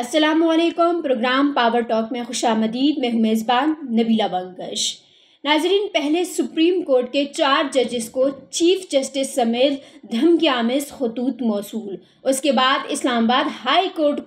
السلام علیکم۔ Programme power talk میں خوش آمدید۔ میں ہوں میزبان نبیلہ بنگش۔ ناظرین، پہلے سپریم کورٹ کے 4 ججز کو چیف جسٹس سمیت دھمکی آمیز خطوط موصول۔ اس کے بعد اسلام آباد ہائی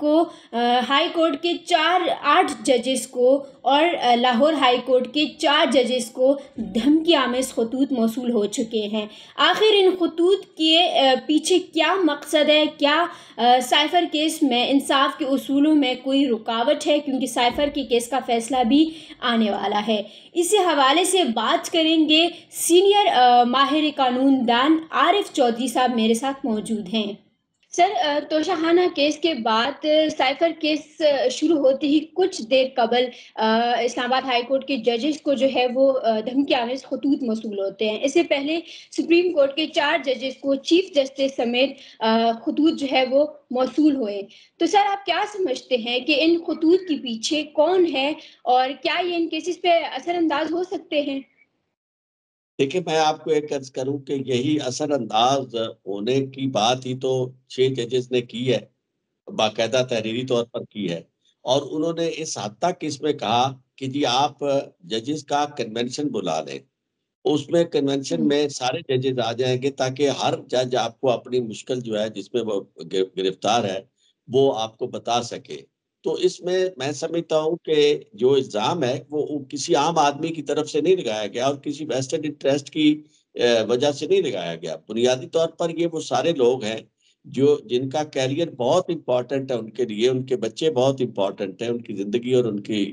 کورٹ کے 8 ججز کو اور لاہور ہائی کورٹ کے 4 ججز کو دھمکی آمیز خطوط موصول ہو چکے ہیں۔ آخر ان خطوط کے پیچھے کیا مقصد ہے؟ کیا سائفر کیس میں انصاف کے اصولوں میں کوئی رکاوٹ ہے؟ کیونکہ سائفر کے کیس کا فیصلہ بھی آنے والا ہے۔ اسی حوالے سے بات کریں گے۔ سینئر ماہر قانون دان عارف چودھری صاحب میرے ساتھ موجود ہیں۔ سر، توشہ کیس کے بعد سائفر کیس شروع ہوتے ہی کچھ دیر قبل اسلام آباد ہائی کورٹ کے ججز کو جو ہے وہ دھمکی آمیز خطوط موصول ہوتے ہیں۔ اس سے پہلے سپریم کورٹ کے 4 ججز کو چیف جسٹس سمیت خطوط جو ہے وہ موصول ہوئے۔ تو سر، آپ کیا سمجھتے ہیں کہ ان خطوط کے پیچھے کون ہے اور کیا یہ ان کیسز پہ اثر انداز ہو سکتے ہیں؟ دیکھیں، میں آپ کو ایک عرض کروں کہ یہی اثر انداز ہونے کی بات ہی تو 6 ججز نے کی ہے، باقاعدہ تحریری طور پر کی ہے، اور انہوں نے اس حد تک اس میں کہا کہ جی آپ ججز کا کنونشن بلا لیں، اس میں کنونشن میں سارے ججز آ جائیں گے تاکہ ہر جج آپ کو اپنی مشکل جو ہے جس میں وہ گرفتار ہے وہ آپ کو بتا سکے۔ تو اس میں سمجھتا ہوں کہ جو الزام ہے وہ کسی عام آدمی کی طرف سے نہیں لگایا گیا اور کسی ویسٹڈ انٹرسٹ کی وجہ سے نہیں لگایا گیا۔ بنیادی طور پر یہ وہ سارے لوگ ہیں جن کا کیریئر بہت امپورٹنٹ ہے ان کے لیے، ان کے بچے بہت امپورٹنٹ ہیں، ان کی زندگی اور ان کی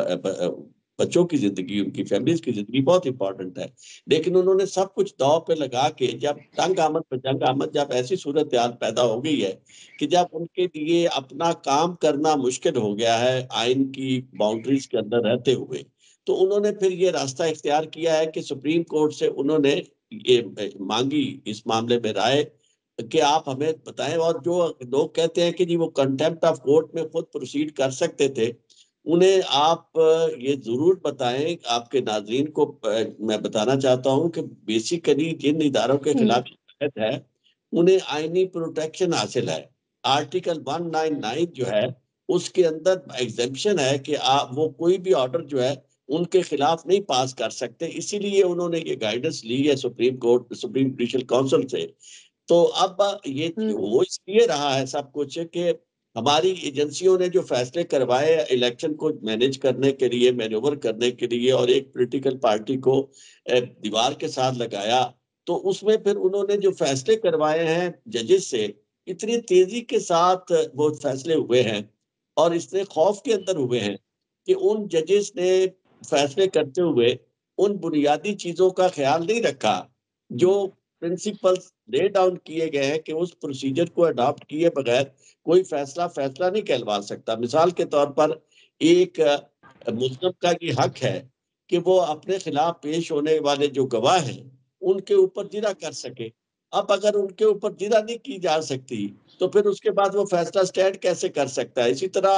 بچوں کی زندگی، ان کی فیملیز کی زندگی بہت امپورٹنٹ ہے، لیکن انہوں نے سب کچھ داؤ پہ لگا کے جب تنگ آمد پہ جنگ آمد، جب ایسی صورتحال پیدا ہو گئی ہے کہ جب ان کے لیے اپنا کام کرنا مشکل ہو گیا ہے آئین کی باؤنڈریز کے اندر رہتے ہوئے، تو انہوں نے پھر یہ راستہ اختیار کیا ہے کہ سپریم کورٹ سے انہوں نے یہ مانگی اس معاملے میں رائے کہ آپ ہمیں بتائیں، اور جو لوگ کہتے ہیں کہ جی وہ کنٹیمپٹ آف کورٹ میں خود پروسیڈ کر سکتے تھے، انہیں آپ یہ ضرور بتائیں۔ آپ کے ناظرین کو میں بتانا چاہتا ہوں کہ بیسیکلی جن اداروں کے خلاف شکایت ہے انہیں آئینی پروٹیکشن حاصل ہے۔ آرٹیکل 199 جو ہے اس کے اندر ایگزمپشن ہے کہ وہ کوئی بھی آرڈر جو ہے ان کے خلاف نہیں پاس کر سکتے، اسی لیے انہوں نے یہ گائیڈنس لی ہے سپریم جوڈیشل کونسل سے۔ تو اب یہ ہو اس لیے رہا ہے سب کچھ کہ ہماری ایجنسیوں نے جو فیصلے کروائے الیکشن کو مینیج کرنے کے لیے، مینوور کرنے کے لیے، اور ایک پولیٹیکل پارٹی کو دیوار کے ساتھ لگایا، تو اس میں پھر انہوں نے جو فیصلے کروائے ہیں ججز سے، اتنی تیزی کے ساتھ وہ فیصلے ہوئے ہیں اور اس نے خوف کے اندر ہوئے ہیں کہ ان ججز نے فیصلے کرتے ہوئے ان بنیادی چیزوں کا خیال نہیں رکھا جو پرنسپلز لے ڈاؤن کیے گئے ہیں کہ اس پروسیجر کو اڈاپٹ کیے بغیر کوئی فیصلہ نہیں کہلوا سکتا۔ مثال کے طور پر ایک ملزم کا یہ حق ہے کہ وہ اپنے خلاف پیش ہونے والے جو گواہ ہیں ان کے اوپر جرح کر سکے۔ اب اگر ان کے اوپر جرح نہیں کی جا سکتی تو پھر اس کے بعد وہ فیصلہ سٹینڈ کیسے کر سکتا ہے؟ اسی طرح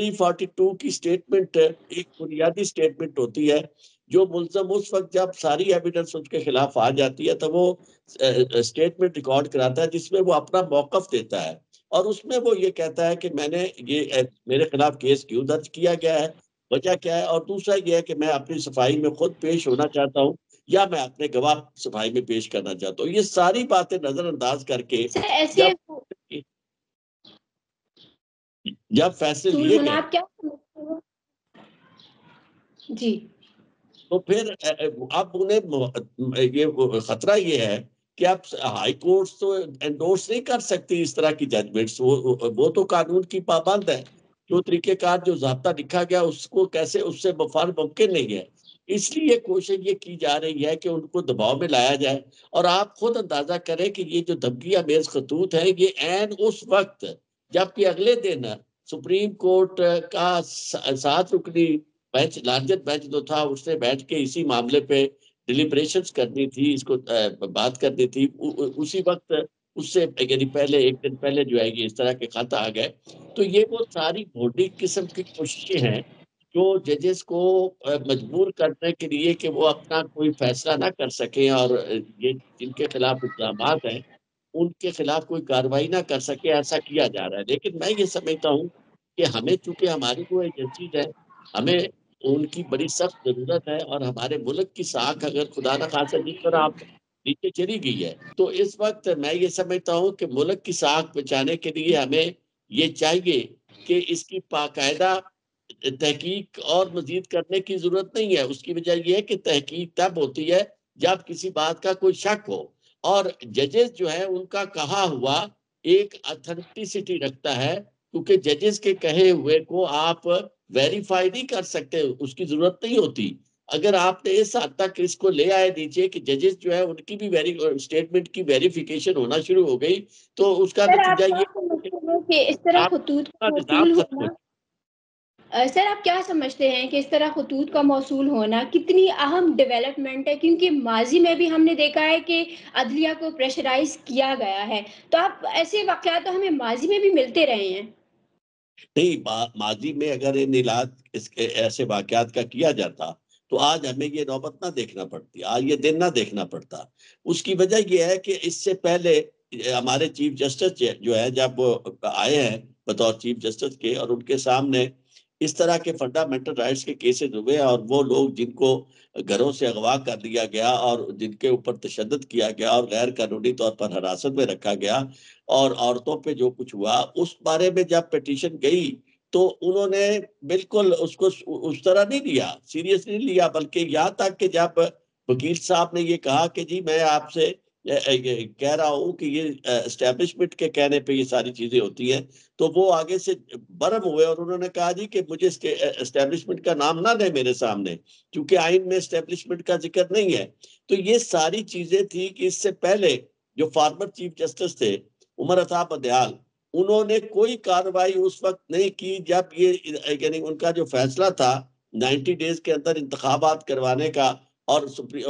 342 کی سٹیٹمنٹ ایک بنیادی سٹیٹمنٹ ہوتی ہے جو ملزم اس وقت جب ساری ایویڈنس اس کے خلاف آ جاتی ہے تو وہ سٹیٹمنٹ ریکارڈ کراتا ہے جس میں وہ اپنا موقف دیتا ہے، اور اس میں وہ یہ کہتا ہے کہ میں نے میرے خلاف کیس کیوں درج کیا گیا ہے، وجہ کیا ہے، اور دوسرا یہ ہے کہ میں اپنی صفائی میں خود پیش ہونا چاہتا ہوں یا میں اپنے گواہ صفائی میں پیش کرنا چاہتا ہوں۔ یہ ساری باتیں نظر انداز کر کے جب فیصلے لیے گئے جی تو پھر اب انہیں یہ خطرہ یہ ہے کہ اب ہائی کورٹس تو انڈورس نہیں کر سکتی اس طرح کی ججمنٹس، وہ تو قانون کی پابند ہے، جو طریقہ کار جو ضابطہ لکھا گیا اس کو کیسے اس سے بفار ممکن نہیں ہے۔ اس لیے کوشش یہ کی جا رہی ہے کہ ان کو دباؤ میں لایا جائے، اور آپ خود اندازہ کریں کہ یہ جو دھمکی آمیز خطوط ہیں یہ عین اس وقت جبکہ اگلے دن سپریم کورٹ کا 7 رکنی بینچ، لارجر بینچ جو تھا، اس نے بیٹھ کے اسی معاملے پہ ڈیلیبریشنز کرنی تھی، اس کو بات کرنی تھی، اسی وقت اس سے یعنی پہلے ایک دن پہلے جو ہے یہ اس طرح کے خط آ گئے۔ تو یہ وہ ساری بھوڈی قسم کی کوششیں ہیں جو ججز کو مجبور کرنے کے لیے کہ وہ اپنا کوئی فیصلہ نہ کر سکیں اور یہ جن کے خلاف الزامات ہیں ان کے خلاف کوئی کارروائی نہ کر سکے، ایسا کیا جا رہا ہے۔ لیکن میں یہ سمجھتا ہوں کہ ہمیں چونکہ ہماری وہ ایجنسیز ہے، ہمیں ان کی بڑی سخت ضرورت ہے، اور ہمارے ملک کی ساکھ اگر خدا نہ خاصا جس پر آپ نیچے چلی گئی ہے، تو اس وقت میں یہ سمجھتا ہوں کہ ملک کی ساکھ بچانے کے لیے ہمیں یہ چاہیے کہ اس کی باقاعدہ تحقیق اور مزید کرنے کی ضرورت نہیں ہے۔ اس کی وجہ یہ ہے کہ تحقیق تب ہوتی ہے جب کسی بات کا کوئی شک ہو، اور ججز جو ہے ان کا کہا ہوا ایک اتھینٹسٹی رکھتا ہے، کیونکہ ججز کے کہے ہوئے کو آپ ویریفائی نہیں کر سکتے، اس کی ضرورت نہیں ہوتی۔ اگر آپ نے اس حد تک اس کو لے آئے نیچے کہ ججز جو ہے ان کی بھی اسٹیٹمنٹ کی ویریفیکیشن ہونا شروع ہو گئی، تو اس کا سر آپ نتیجہ کیا یہ کہ سمجھتے ہیں کہ اس طرح آپ خطوط کا کا نظام موصول ختم ہو ہونا سر آپ کیا سمجھتے ہیں کہ اس طرح خطوط کا موصول ہونا کتنی اہم ڈیولپمنٹ ہے؟ کیونکہ ماضی میں بھی ہم نے دیکھا ہے کہ عدلیہ کو پریشرائز کیا گیا ہے، تو آپ ایسے واقعات تو ہمیں ماضی میں بھی ملتے رہے ہیں۔ نہیں، ماضی میں اگر ان اس کے ایسے واقعات کا کیا جاتا تو آج ہمیں یہ نوبت نہ دیکھنا پڑتی، آج یہ دن نہ دیکھنا پڑتا۔ اس کی وجہ یہ ہے کہ اس سے پہلے ہمارے چیف جسٹس جو ہے جب وہ آئے ہیں بطور چیف جسٹس کے، اور ان کے سامنے اس طرح کے فنڈامنٹل رائٹس کے کیسز ہوئے، اور وہ لوگ جن کو گھروں سے اغوا کر لیا گیا اور جن کے اوپر تشدد کیا گیا اور غیر قانونی طور پر حراست میں رکھا گیا، اور عورتوں پہ جو کچھ ہوا اس بارے میں جب پیٹیشن گئی تو انہوں نے بالکل اس کو اس طرح نہیں لیا، سیریس نہیں لیا، بلکہ یہاں تک کہ جب وکیل صاحب نے یہ کہا کہ جی میں آپ سے کہہ رہا ہوں کہ یہ اسٹیبلشمنٹ کے کہنے پہ یہ ساری چیزیں ہوتی ہیں، تو وہ آگے سے برہم ہوئے اور انہوں نے کہا جی کہ مجھے اسٹیبلشمنٹ کا نام نہ دیں میرے سامنے، کیونکہ آئین میں اسٹیبلشمنٹ کا ذکر نہیں ہے۔ تو یہ ساری چیزیں تھی کہ اس سے پہلے جو فارمر چیف جسٹس تھے عمر عطا بدیال، انہوں نے کوئی کارروائی اس وقت نہیں کی جب یہ یعنی ان کا جو فیصلہ تھا 90 ڈیز کے اندر انتخابات کروانے کا، اور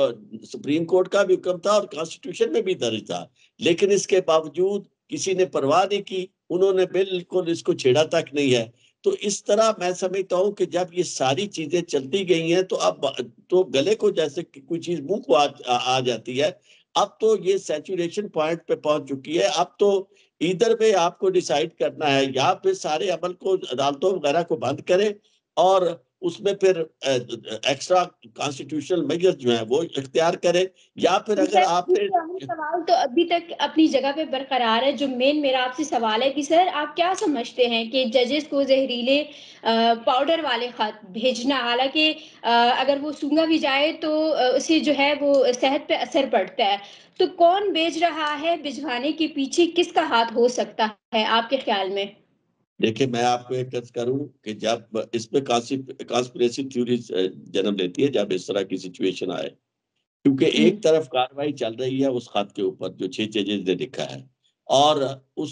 سپریم کورٹ کا بھی حکم تھا اور کانسٹیٹیوشن میں بھی درج تھا، لیکن اس کے باوجود کسی نے پرواہ نہیں کی، انہوں نے بالکل اس کو چھیڑا تک نہیں ہے۔ تو اس طرح میں سمجھتا ہوں کہ جب یہ ساری چیزیں چلتی گئی ہیں تو اب تو گلے کو جیسے کوئی چیز منہ کو آ جاتی ہے، اب تو یہ سیچوریشن پوائنٹ پہ پہنچ چکی ہے۔ اب تو ادھر پہ آپ کو ڈیسائیڈ کرنا ہے، یا پھر سارے عمل کو عدالتوں وغیرہ کو بند کرے اور اس میں پھر ایکسٹرا کانسٹیٹیوشنل میجر جو ہیں وہ اختیار کرے، یا پھر اگر سر آپ نے سوال تو ابھی تک اپنی جگہ پہ برقرار ہے۔ جو میرا آپ سے سوال ہے کہ سر آپ کیا سمجھتے ہیں کہ ججز کو زہریلے پاؤڈر والے خط بھیجنا، حالانکہ اگر وہ سونگا بھی جائے تو اسے جو ہے وہ صحت پہ اثر پڑتا ہے، تو کون بھیج رہا ہے؟ بھجوانے کے پیچھے کس کا ہاتھ ہو سکتا ہے آپ کے خیال میں؟ دیکھیں، میں آپ کو ایک عرض کروں کہ جب اس میں کانسپریسی تھیوریز جنم لیتی ہے جب اس طرح کی سچویشن آئے، کیونکہ ہوں، ایک طرف کاروائی چل رہی ہے اس خط کے اوپر جو 6 ججز نے لکھا ہے، اور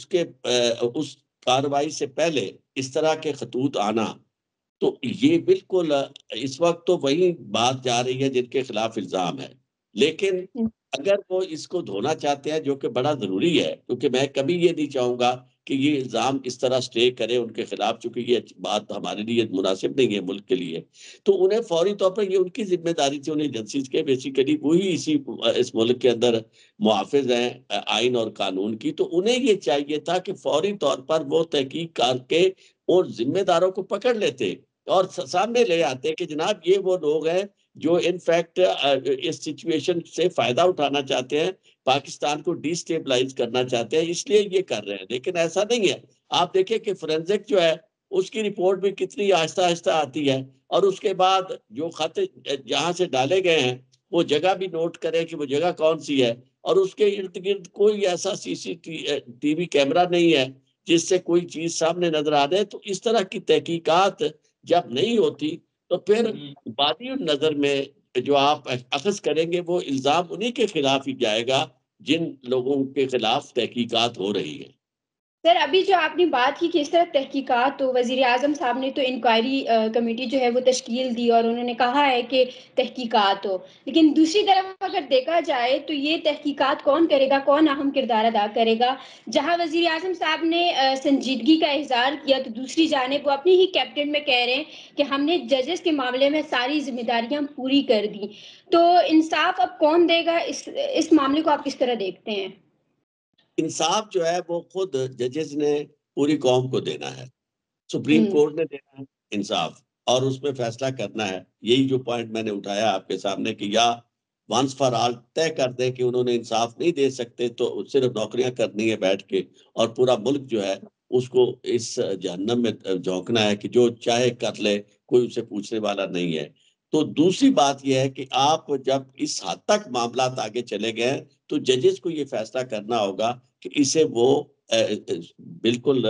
اس کاروائی سے پہلے اس طرح کے خطوط آنا، تو یہ بالکل اس وقت تو وہی بات جا رہی ہے جن کے خلاف الزام ہے، لیکن ہوں، اگر وہ اس کو دھونا چاہتے ہیں جو کہ بڑا ضروری ہے، کیونکہ میں کبھی یہ نہیں چاہوں گا کہ یہ الزام اس طرح سٹے کرے ان کے خلاف، چونکہ یہ بات ہمارے لیے مناسب نہیں ہے ملک کے لیے، تو انہیں فوری طور پر یہ ان کی ذمہ داری تھی، انہیں ایجنسیز کے بیسیکلی وہی اس ملک کے اندر محافظ ہیں آئین اور قانون کی، تو انہیں یہ چاہیے تھا کہ فوری طور پر وہ تحقیق کر کے اور ذمہ داروں کو پکڑ لیتے اور سامنے لے آتے کہ جناب یہ وہ لوگ ہیں جو انفیکٹ اس سچویشن سے فائدہ اٹھانا چاہتے ہیں، پاکستان کو ڈی سٹیبلائز کرنا چاہتے ہیں، اس لیے یہ کر رہے ہیں، لیکن ایسا نہیں ہے۔ آپ دیکھیں کہ فورینزک جو ہے اس کی رپورٹ بھی کتنی آہستہ آہستہ آتی ہے، اور اس کے بعد جو خط جہاں سے ڈالے گئے ہیں وہ جگہ بھی نوٹ کرے کہ وہ جگہ کون سی ہے، اور اس کے ارد گرد کوئی ایسا ٹی وی کیمرہ نہیں ہے جس سے کوئی چیز سامنے نظر آ جائے۔ تو اس طرح کی تحقیقات جب نہیں ہوتی تو پھر بادی نظر میں جو آپ اخذ کریں گے وہ الزام انہی کے خلاف ہی جائے گا جن لوگوں کے خلاف تحقیقات ہو رہی ہیں۔ سر ابھی جو آپ نے بات کی کہ اس طرح تحقیقات، تو وزیر اعظم صاحب نے تو انکوائری کمیٹی جو ہے وہ تشکیل دی اور انہوں نے کہا ہے کہ تحقیقات ہو، لیکن دوسری طرف اگر دیکھا جائے تو یہ تحقیقات کون کرے گا، کون اہم کردار ادا کرے گا؟ جہاں وزیر اعظم صاحب نے سنجیدگی کا اظہار کیا، تو دوسری جانب وہ اپنی ہی کیبنٹ میں کہہ رہے ہیں کہ ہم نے ججز کے معاملے میں ساری ذمہ داریاں پوری کر دی، تو انصاف اب کون دے گا؟ اس معاملے کو آپ کس طرح دیکھتے ہیں؟ انصاف جو ہے وہ خود ججز نے پوری قوم کو دینا ہے، سپریم کورٹ نے دینا ہے انصاف اور اس میں فیصلہ کرنا ہے. یہی جو پوائنٹ میں نے اٹھایا آپ کے سامنے کہ یا ونس فار آل طے کر دیں کہ انہوں نے انصاف نہیں دے سکتے تو صرف نوکریاں کرنی ہے بیٹھ کے, اور پورا ملک جو ہے اس کو اس جہنم میں جھونکنا ہے کہ جو چاہے کر لے, کوئی اسے پوچھنے والا نہیں ہے. تو دوسری بات یہ ہے کہ آپ جب اس حد تک معاملات آگے چلے گئے تو ججز کو یہ فیصلہ کرنا ہوگا کہ اسے وہ بالکل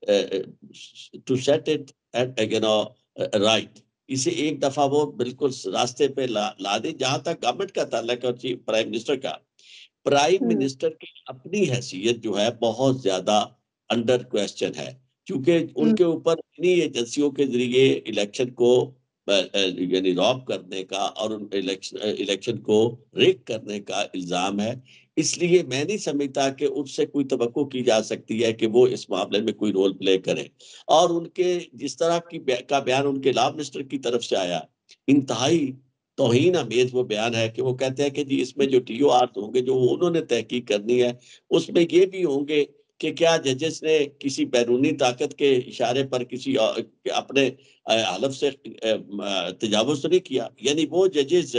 ٹو سیٹ اٹ رائٹ, اسے ایک دفعہ وہ بالکل راستے پہ لا دیں. جہاں تک گورنمنٹ کا تعلق ہے اور چیف پرائم منسٹر کا, پرائم منسٹر کی اپنی حیثیت جو ہے بہت زیادہ انڈر کویسچن ہے, کیونکہ ان کے اوپر انہی ایجنسیوں کے ذریعے الیکشن کو یعنی روب کرنے کا اور الیکشن کو ریک کرنے کا الزام ہے. اس لیے میں نہیں سمجھتا کہ ان سے کوئی توقع کی جا سکتی ہے کہ وہ اس معاملے میں کوئی رول پلے کریں. اور ان کے جس طرح کا بیان ان کے لا منسٹر کی طرف سے آیا, انتہائی توہین امیز وہ بیان ہے کہ وہ کہتے ہیں کہ جی اس میں جو ٹی او آر ہوں گے جو انہوں نے تحقیق کرنی ہے اس میں یہ بھی ہوں گے کہ کیا ججز نے کسی بیرونی طاقت کے اشارے پر کسی اپنے حلف سے تجاوز نہیں کیا. یعنی وہ ججز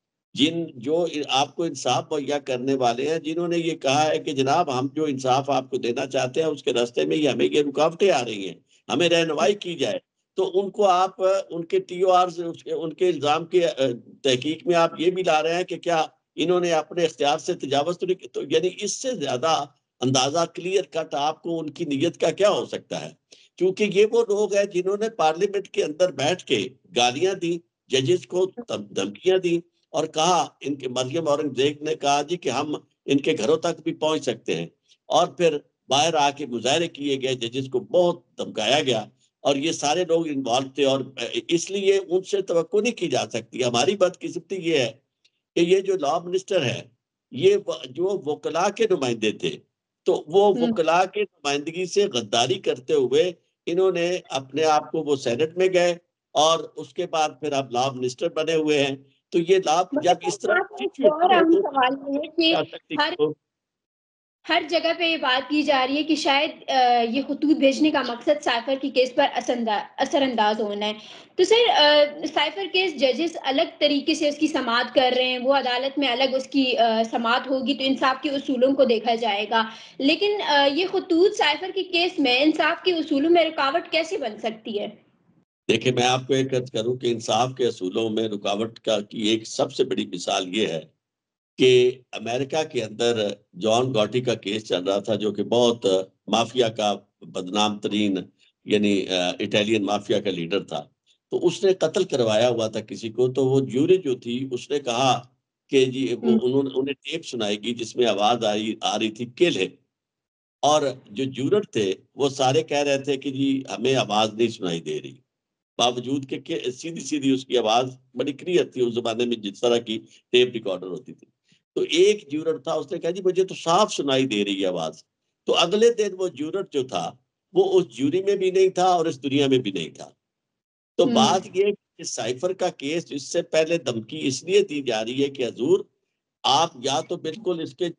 جو آپ کو انصاف مہیا کرنے والے ہیں, جنہوں نے یہ کہا ہے کہ جناب ہم جو انصاف آپ کو دینا چاہتے ہیں اس کے راستے میں ہمیں یہ رکاوٹیں آ رہی ہیں, ہمیں رہنمائی کی جائے, تو ان کو آپ ان کے ٹی او آر ان کے الزام کے تحقیق میں آپ یہ بھی لا رہے ہیں کہ کیا انہوں نے اپنے اختیار سے تجاوز تو نہیں. تو یعنی اس سے زیادہ اندازہ کلیئر کٹ آپ کو ان کی نیت کا کیا ہو سکتا ہے, کیونکہ یہ وہ لوگ ہیں جنہوں نے پارلیمنٹ کے اندر بیٹھ کے گالیاں دی, ججز کو دھمکیاں دی اور کہا, ان کے مریم اورنگزیب نے کہا جی کہ ہم ان کے گھروں تک بھی پہنچ سکتے ہیں, اور پھر باہر آ کے مظاہرے کیے گئے, ججز کو بہت دھمکایا گیا اور یہ سارے لوگ انوالو تھے. اور اس لیے ان سے توقع نہیں کی جا سکتی. ہماری بدقسمتی یہ ہے کہ یہ جو لا منسٹر ہے یہ جو وکلاء کے نمائندے تھے, تو وہ وکلاء کے نمائندگی سے غداری کرتے ہوئے انہوں نے اپنے آپ کو وہ سینٹ میں گئے اور اس کے بعد پھر اب لا منسٹر بنے ہوئے ہیں. تو یہ جب اس طرح اور اہم سوال یہ ہے کہ ہر جگہ پہ یہ بات کی جا رہی ہے کہ شاید یہ خطوط بھیجنے کا مقصد سائفر کی کیس پر اثر انداز ہونا ہے. تو سر سائفر کیس ججز الگ طریقے سے اس کی سماعت کر رہے ہیں, وہ عدالت میں الگ اس کی سماعت ہوگی تو انصاف کے اصولوں کو دیکھا جائے گا, لیکن یہ خطوط سائفر کی کیس میں انصاف کے اصولوں میں رکاوٹ کیسے بن سکتی ہے؟ دیکھیں میں آپ کو ایک عرض کروں کہ انصاف کے اصولوں میں رکاوٹ کی ایک سب سے بڑی مثال یہ ہے کہ امریکہ کے اندر جان گاٹی کا کیس چل رہا تھا, جو کہ بہت مافیا کا بدنام ترین یعنی اٹیلین مافیا کا لیڈر تھا. تو اس نے قتل کروایا ہوا تھا کسی کو, تو وہ جوری جو تھی اس نے کہا کہ جی انہیں ٹیپ سنائے گی جس میں آواز آ رہی تھی کل ہم, اور جو جورر تھے وہ سارے کہہ رہے تھے کہ جی ہمیں آواز نہیں سنائی دے رہی, باوجود کہ سیدھی سیدھی اس کی آواز بڑی کلیئر تھی اس زمانے میں جس طرح کی ٹیپ ریکارڈر ہوتی تھی. تو ایک جورر تھا, اس نے کہا جی مجھے تو صاف سنائی دے رہی ہے آواز. تو اگلے دن وہ جورر جو تھا وہ اس جوری میں بھی نہیں تھا اور اس دنیا میں بھی نہیں تھا. تو بات یہ کہ سائفر کا کیس اس سے پہلے دھمکی اس لیے دی جا رہی ہے کہ حضور آپ یا تو بالکل اس کے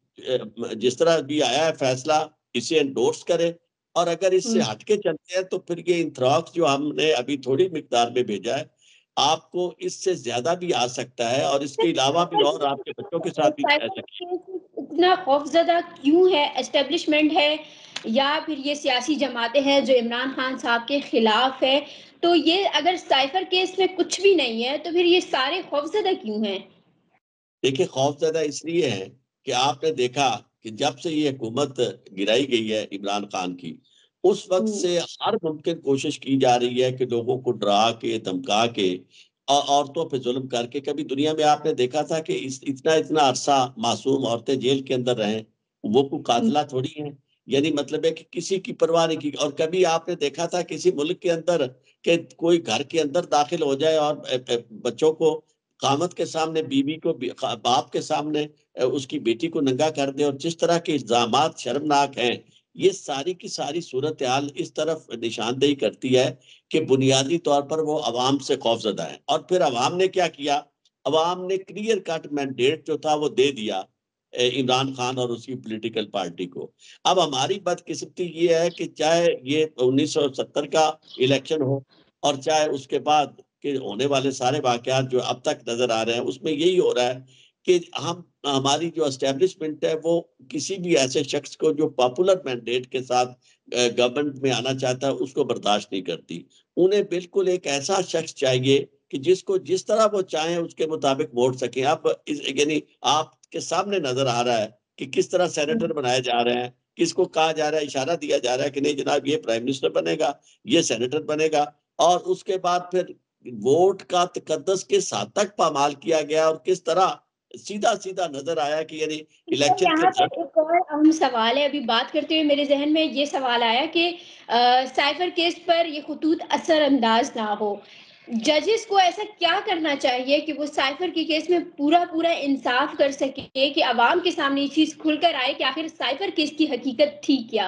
جس طرح بھی آیا ہے فیصلہ اسے انڈورس کرے, اور اگر اس سے ہٹ کے چلتے ہیں تو پھر یہ انتھراکس جو ہم نے ابھی تھوڑی مقدار میں بھیجا ہے آپ کو اس سے زیادہ بھی آ سکتا ہے, اور اس کے علاوہ بھی اور آپ کے بچوں کے ساتھ بھی آ سکتا ہے. اتنا خوفزدہ کیوں ہے اسٹیبلشمنٹ ہے یا پھر یہ سیاسی جماعتیں ہیں جو عمران خان صاحب کے خلاف ہے؟ تو یہ اگر سائفر کیس میں کچھ بھی نہیں ہے تو پھر یہ سارے خوفزدہ کیوں ہیں؟ دیکھیں خوف زیادہ اس لیے ہے کہ آپ نے دیکھا کہ جب سے یہ حکومت گرائی گئی ہے عمران خان کی, اس وقت سے ہر ممکن کوشش کی جا رہی ہے کہ لوگوں کو ڈرا کے دھمکا کے اور عورتوں پہ ظلم کر کے. کبھی دنیا میں آپ نے دیکھا تھا کہ اتنا عرصہ معصوم عورتیں جیل کے اندر رہیں, وہ کوئی قاتلہ تھوڑی ہیں. یعنی مطلب ہے کہ کسی کی پرواہ نہیں کی. اور کبھی آپ نے دیکھا تھا کسی ملک کے اندر کہ کوئی گھر کے اندر داخل ہو جائے اور بچوں کو قامت کے سامنے, بیوی کو باپ کے سامنے اس کی بیٹی کو ننگا کر دے, اور جس طرح کے الزامات شرمناک ہیں, یہ ساری کی ساری صورتحال اس طرف نشاندہی کرتی ہے کہ بنیادی طور پر وہ عوام سے خوفزدہ ہیں. اور پھر عوام نے کیا کیا, عوام نے کلیئر کٹ مینڈیٹ جو تھا وہ دے دیا عمران خان اور اس کی پولیٹیکل پارٹی کو۔ اب ہماری بدقسمتی یہ ہے کہ چاہے یہ 1970 کا الیکشن ہو اور چاہے اس کے بعد کے ہونے والے سارے واقعات جو اب تک نظر آ رہے ہیں، اس میں یہی ہو رہا ہے کہ ہماری جو اسٹیبلشمنٹ ہے وہ کسی بھی ایسے شخص کو جو پاپولر مینڈیٹ کے ساتھ گورنمنٹ میں آنا چاہتا ہے اس کو برداشت نہیں کرتی۔ انہیں بالکل ایک ایسا شخص چاہیے کہ جس کو جس طرح وہ چاہیں اس کے مطابق ووٹ سکیں۔ اب یعنی آپ کے سامنے نظر آ رہا ہے کہ کس طرح سینیٹر بنائے جا رہے ہیں، کس کو کہا جا رہا ہے، اشارہ دیا جا رہا ہے کہ نہیں جناب یہ پرائم منسٹر بنے گا، یہ سینیٹر بنے گا، اور اس کے بعد پھر ووٹ کا تقدس کس حد تک پامال کیا گیا اور کس طرح سیدھا سیدھا نظر آیا کہ یعنی الیکشن کے یہاں پر ایک اور اہم سوال ہے، ابھی بات کرتے ہوئے میرے ذہن میں یہ سوال آیا کہ سائفر کیس پر یہ خطوط اثر انداز نہ ہو، ججز کو ایسا کیا کرنا چاہیے کہ وہ سائفر کی کیس میں پورا انصاف کر سکے کہ عوام کے سامنے یہ چیز کھل کر آئے کہ آخر سائفر کیس کی حقیقت تھی کیا؟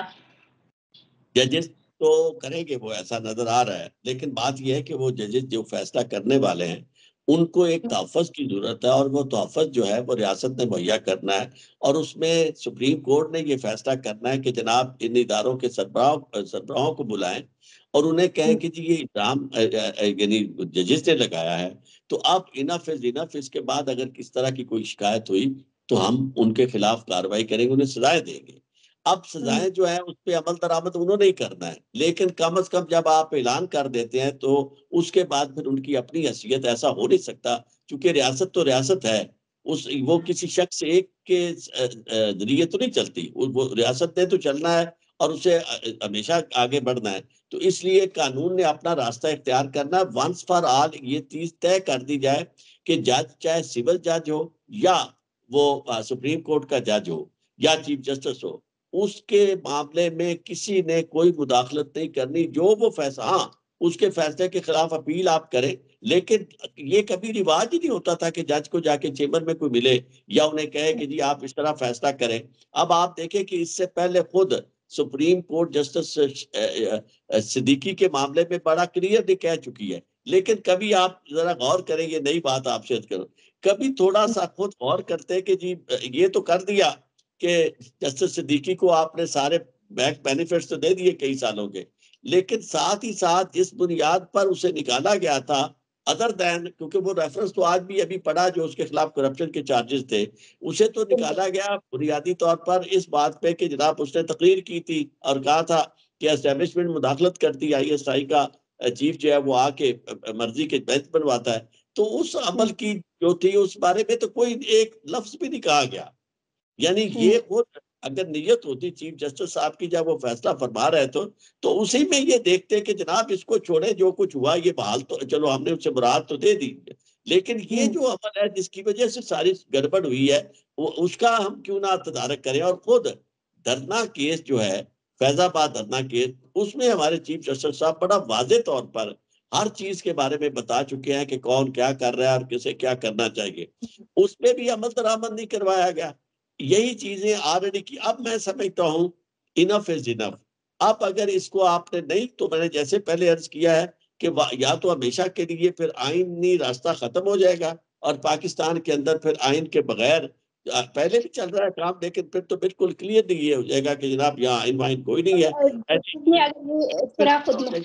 ججز تو کریں گے، وہ ایسا نظر آ رہا ہے، لیکن بات یہ ہے کہ وہ ججز جو فیصلہ کرنے والے ہیں ان کو ایک تحفظ کی ضرورت ہے، اور وہ تحفظ جو ہے وہ ریاست نے مہیا کرنا ہے، اور اس میں سپریم کورٹ نے یہ فیصلہ کرنا ہے کہ جناب ان اداروں کے سربراہوں کو بلائیں اور انہیں کہیں کہ جی یہ الزام یعنی ججز نے لگایا ہے، تو اب انف از انف، اس کے بعد اگر کس طرح کی کوئی شکایت ہوئی تو ہم ان کے خلاف کارروائی کریں گے، انہیں سزائیں دیں گے۔ اب سزائیں جو ہیں اس پہ عمل درآمد انہوں نے ہی کرنا ہے، لیکن کم از کم جب آپ اعلان کر دیتے ہیں تو اس کے بعد پھر ان کی اپنی حیثیت، ایسا ہو نہیں سکتا کیونکہ ریاست تو ریاست ہے، وہ کسی شخص ایک کے ذریعے تو نہیں چلتی، وہ ریاست نے تو چلنا ہے اور اسے ہمیشہ آگے بڑھنا ہے۔ تو اس لیے قانون نے اپنا راستہ اختیار کرنا، ونس فار آل یہ چیز طے کر دی جائے کہ جج چاہے سول جج ہو یا وہ سپریم کورٹ کا جج ہو یا چیف جسٹس ہو، اس کے معاملے میں کسی نے کوئی مداخلت نہیں کرنی، جو وہ فیصلہ، ہاں اس کے فیصلے کے خلاف اپیل آپ کریں، لیکن یہ کبھی رواج ہی نہیں ہوتا تھا کہ جج کو جا کے چیمبر میں کوئی ملے یا انہیں کہے کہ جی آپ اس طرح فیصلہ کریں۔ اب آپ دیکھیں کہ اس سے پہلے خود سپریم کورٹ جسٹس صدیقی کے معاملے میں بڑا کلیئرلی کہہ چکی ہے، لیکن کبھی آپ ذرا غور کریں، یہ نئی بات آپ سے کروں، کبھی تھوڑا سا خود غور کرتے کہ جی یہ تو کر دیا کہ جسٹس صدیقی کو آپ نے سارے بیک بینیفٹس تو دے دیے کئی سالوں کے، لیکن ساتھ ہی ساتھ جس بنیاد پر اسے نکالا گیا تھا، ادر دین، کیونکہ وہ ریفرنس تو آج بھی ابھی پڑا جو اس کے خلاف کرپشن کے چارجز تھے، اسے تو نکالا گیا بنیادی طور پر اس بات پہ کہ جناب اس نے تقریر کی تھی اور کہا تھا کہ اسٹیبلشمنٹ مداخلت کرتی، آئی ایس آئی کا چیف جو ہے وہ آ کے مرضی کے بینچ بنواتا ہے، تو اس عمل کی جو تھی اس بارے میں تو کوئی ایک لفظ بھی نہیں کہا گیا۔ یعنی یہ خود اگر نیت ہوتی چیف جسٹس صاحب کی جب وہ فیصلہ فرما رہے تو اسی میں یہ دیکھتے کہ جناب اس کو چھوڑے، جو کچھ ہوا یہ بحال تو چلو ہم نے اسے برات تو دے دی، لیکن یہ جو عمل ہے جس کی وجہ سے ساری گڑبڑ ہوئی ہے اس کا ہم کیوں نہ تدارک کریں۔ اور خود دھرنا کیس جو ہے، فیض آباد دھرنا کیس، اس میں ہمارے چیف جسٹس صاحب بڑا واضح طور پر ہر چیز کے بارے میں بتا چکے ہیں کہ کون کیا کر رہا ہے اور کسے کیا کرنا چاہیے، اس میں بھی عمل درآمد نہیں کروایا گیا۔ یہی چیزیں آلریڈی کی، اب میں سمجھتا ہوں انف از انف۔ اب اگر اس کو آپ نے نہیں، تو میں نے جیسے پہلے عرض کیا ہے کہ یا تو ہمیشہ کے لیے پھر آئینی راستہ ختم ہو جائے گا اور پاکستان کے اندر پھر آئین کے بغیر، پہلے بھی چل رہا ہے کام لیکن پھر تو بالکل کلیئرلی یہ ہو جائے گا کہ جناب یہاں آئین وائن کوئی نہیں ہے، اگر یہ اس طرح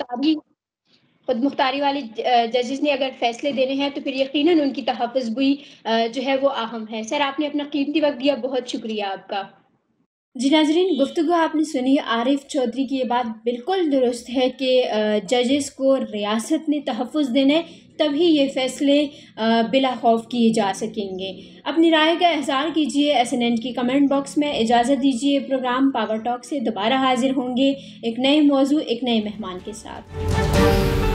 خود مختاری والی ججز نے اگر فیصلے دینے ہیں تو پھر یقیناً ان کی تحفظ گوئی جو ہے وہ اہم ہے۔ سر آپ نے اپنا قیمتی وقت دیا، بہت شکریہ آپ کا۔ جی ناظرین، گفتگو آپ نے سنی، عارف چودھری کی یہ بات بالکل درست ہے کہ ججز کو ریاست نے تحفظ دینے، تبھی یہ فیصلے بلا خوف کیے جا سکیں گے۔ اپنی رائے کا اظہار کیجیے SNN کی کمنٹ باکس میں۔ اجازت دیجیے، پروگرام پاور ٹاک سے دوبارہ حاضر ہوں گے ایک نئے موضوع، ایک نئے مہمان کے ساتھ۔